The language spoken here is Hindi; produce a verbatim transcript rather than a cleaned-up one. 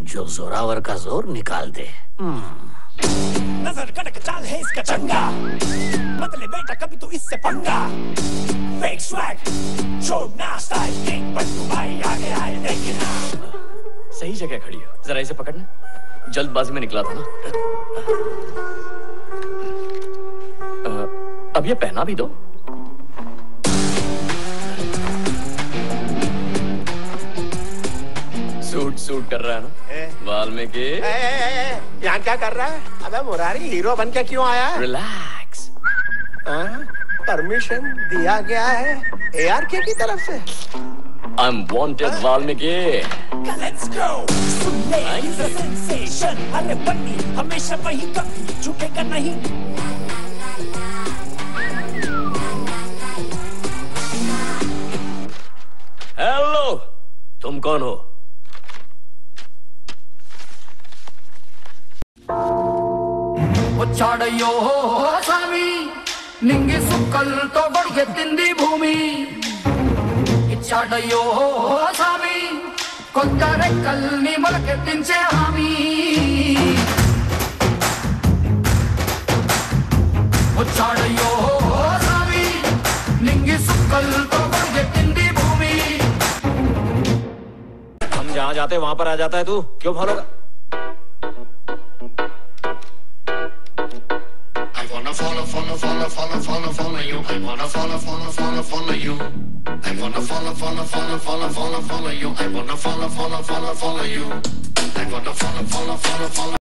जो जोरावर का जोर निकाल दे। नजर कड़क चाल है इसका चंगा, मत ले बेटा कभी तू इससे पंगा। फेक स्वैग छोड़ना स्टाइल किंग, बट तू भाई आगे आए देखना। सही जगह खड़ी हो, जरा इसे पकड़ना। जल्दबाजी में निकला था ना। आ, अब ये पहना भी दो। सूट सूट कर रहा है ना वाल्मीकि। यहाँ क्या कर रहा है? अबे मुरारी, हीरो बन के क्यों आया है? रिलैक्स। परमिशन दिया गया है ए आर के की तरफ से। I'm wanted Valmiki. Let's go। सुनने is a sensation। अरे बन्नी हमेशा वही, कभी झुकेगा नहीं। हेलो, तुम कौन हो? వచ్చాడయ్యో స్వామి నింగి సుక్కలతో బడిగే తింది భూమి ఇచ్చాడయ్యో స్వామి కొత్త రెక్కల్ని మొలకెత్తించే హామీ వచ్చాడయ్యో స్వామి నింగి సుక్కలతో బడిగే తింది భూమి। हम जहाँ जाते वहाँ पर आ जाता है तू, क्यों follow? Follow, follow, follow, follow, follow, follow you. I wanna follow, follow, follow, follow you. I wanna follow, follow, follow, follow, follow, follow you. I wanna follow, follow, follow, follow you. I wanna follow, follow, follow, follow.